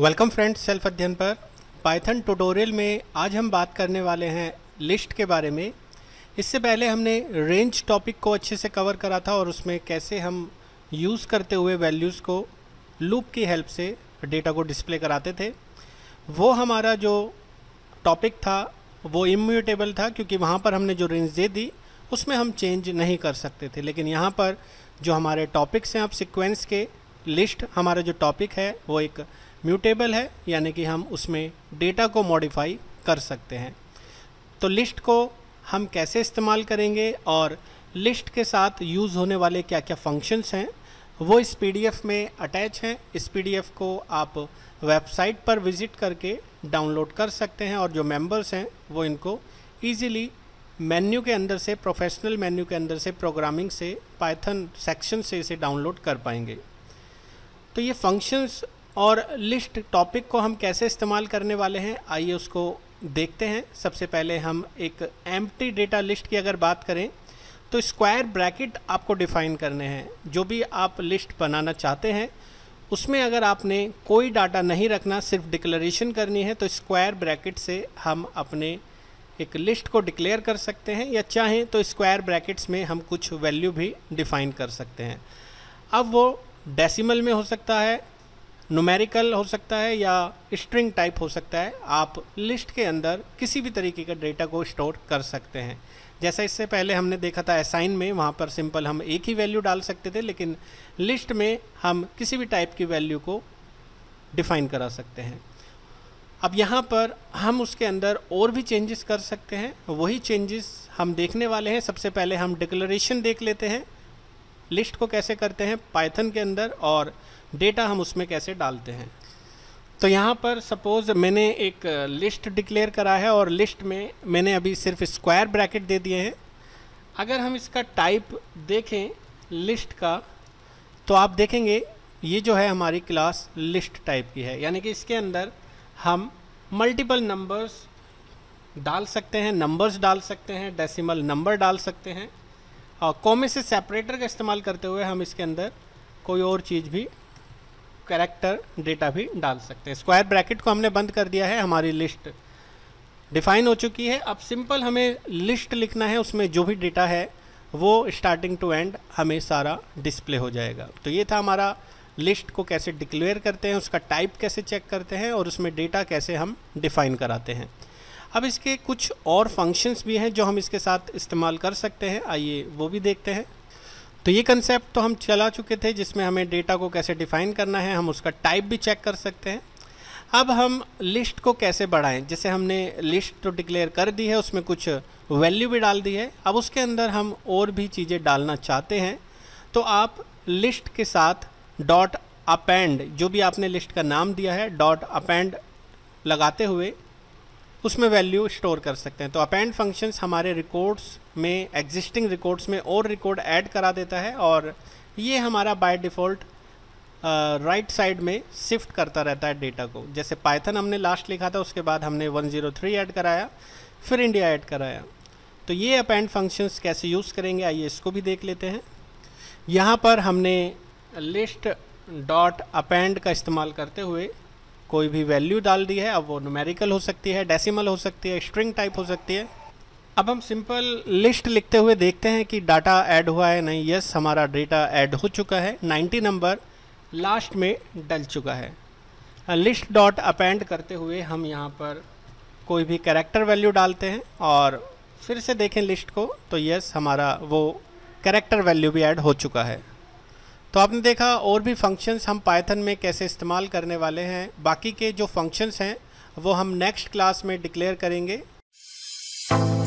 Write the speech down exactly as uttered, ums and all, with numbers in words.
Welcome friends, self अध्ययन पर Python tutorial में आज हम बात करने वाले हैं लिस्ट के बारे में। इससे पहले हमने रेंज टॉपिक को अच्छे से कवर करा था और उसमें कैसे हम यूज़ करते हुए वैल्यूज़ को लूप की हेल्प से डेटा को डिस्प्ले कराते थे। वो हमारा जो टॉपिक था वो इम्यूटेबल था, क्योंकि वहाँ पर हमने जो रेंज दे दी उसमें हम चेंज नहीं कर सकते थे। लेकिन यहाँ पर जो हमारे टॉपिक्स हैं, अब सीक्वेंस के लिस्ट हमारा जो टॉपिक है वो एक म्यूटेबल है, यानी कि हम उसमें डेटा को मॉडिफाई कर सकते हैं। तो लिस्ट को हम कैसे इस्तेमाल करेंगे और लिस्ट के साथ यूज़ होने वाले क्या क्या फंक्शंस हैं वो इस पीडीएफ में अटैच हैं। इस पीडीएफ को आप वेबसाइट पर विज़िट करके डाउनलोड कर सकते हैं और जो मेंबर्स हैं वो इनको ईज़िली मेन्यू के अंदर से, प्रोफेशनल मेन्यू के अंदर से, प्रोग्रामिंग से, पाइथन सेक्शन से इसे डाउनलोड कर पाएंगे। तो ये फंक्शंस और लिस्ट टॉपिक को हम कैसे इस्तेमाल करने वाले हैं, आइए उसको देखते हैं। सबसे पहले हम एक एम्प्टी डेटा लिस्ट की अगर बात करें तो स्क्वायर ब्रैकेट आपको डिफ़ाइन करने हैं। जो भी आप लिस्ट बनाना चाहते हैं उसमें अगर आपने कोई डाटा नहीं रखना, सिर्फ डिक्लेरेशन करनी है, तो स्क्वायर ब्रैकेट से हम अपने एक लिस्ट को डिक्लेयर कर सकते हैं, या चाहें तो स्क्वायर ब्रैकेट्स में हम कुछ वैल्यू भी डिफ़ाइन कर सकते हैं। अब वो डेसिमल में हो सकता है, न्यूमेरिकल हो सकता है, या स्ट्रिंग टाइप हो सकता है। आप लिस्ट के अंदर किसी भी तरीके का डेटा को स्टोर कर सकते हैं। जैसा इससे पहले हमने देखा था असाइन में, वहाँ पर सिंपल हम एक ही वैल्यू डाल सकते थे, लेकिन लिस्ट में हम किसी भी टाइप की वैल्यू को डिफ़ाइन करा सकते हैं। अब यहाँ पर हम उसके अंदर और भी चेंजेस कर सकते हैं, वही चेंजेस हम देखने वाले हैं। सबसे पहले हम डिक्लेरेशन देख लेते हैं, लिस्ट को कैसे करते हैं पाइथन के अंदर और डेटा हम उसमें कैसे डालते हैं। तो यहाँ पर सपोज़ मैंने एक लिस्ट डिक्लेयर करा है और लिस्ट में मैंने अभी सिर्फ स्क्वायर ब्रैकेट दे दिए हैं। अगर हम इसका टाइप देखें लिस्ट का, तो आप देखेंगे ये जो है हमारी क्लास लिस्ट टाइप की है, यानी कि इसके अंदर हम मल्टीपल नंबर्स डाल सकते हैं, नंबर्स डाल सकते हैं, डेसिमल नंबर डाल सकते हैं, और कॉमे से सेपरेटर का इस्तेमाल करते हुए हम इसके अंदर कोई और चीज़ भी, कैरेक्टर डेटा भी डाल सकते हैं। स्क्वायर ब्रैकेट को हमने बंद कर दिया है, हमारी लिस्ट डिफ़ाइन हो चुकी है। अब सिंपल हमें लिस्ट लिखना है, उसमें जो भी डेटा है वो स्टार्टिंग टू एंड हमें सारा डिस्प्ले हो जाएगा। तो ये था हमारा लिस्ट को कैसे डिक्लेयर करते हैं, उसका टाइप कैसे चेक करते हैं और उसमें डेटा कैसे हम डिफ़ाइन कराते हैं। अब इसके कुछ और फंक्शंस भी हैं जो हम इसके साथ इस्तेमाल कर सकते हैं, आइए वो भी देखते हैं। तो ये कंसेप्ट तो हम चला चुके थे, जिसमें हमें डेटा को कैसे डिफ़ाइन करना है, हम उसका टाइप भी चेक कर सकते हैं। अब हम लिस्ट को कैसे बढ़ाएं, जैसे हमने लिस्ट तो डिक्लेयर कर दी है, उसमें कुछ वैल्यू भी डाल दी है। अब उसके अंदर हम और भी चीज़ें डालना चाहते हैं, तो आप लिस्ट के साथ डॉट अपेंड, जो भी आपने लिस्ट का नाम दिया है, डॉट अपेंड लगाते हुए उसमें वैल्यू स्टोर कर सकते हैं। तो अपेंड फंक्शंस हमारे रिकॉर्ड्स में, एग्जिस्टिंग रिकॉर्ड्स में और रिकॉर्ड ऐड करा देता है, और ये हमारा बाय डिफ़ॉल्ट राइट साइड में शिफ्ट करता रहता है डेटा को। जैसे पाइथन हमने लास्ट लिखा था, उसके बाद हमने वन ज़ीरो थ्री ऐड कराया, फिर इंडिया ऐड कराया। तो ये अपेंड फंक्शंस कैसे यूज़ करेंगे, आइए इसको भी देख लेते हैं। यहाँ पर हमने लिस्ट डॉट अपेंड का इस्तेमाल करते हुए कोई भी वैल्यू डाल दी है। अब वो न्यूमेरिकल हो सकती है, डेसिमल हो सकती है, स्ट्रिंग टाइप हो सकती है। अब हम सिंपल लिस्ट लिखते हुए देखते हैं कि डाटा ऐड हुआ है नहीं। यस, हमारा डेटा ऐड हो चुका है, नाइन्टी नंबर लास्ट में डल चुका है। लिस्ट डॉट अपेंड करते हुए हम यहाँ पर कोई भी कैरेक्टर वैल्यू डालते हैं और फिर से देखें लिस्ट को, तो यस, हमारा वो कैरेक्टर वैल्यू भी ऐड हो चुका है। तो आपने देखा और भी फंक्शंस हम पाइथन में कैसे इस्तेमाल करने वाले हैं। बाकी के जो फंक्शंस हैं वो हम नेक्स्ट क्लास में डिक्लेयर करेंगे।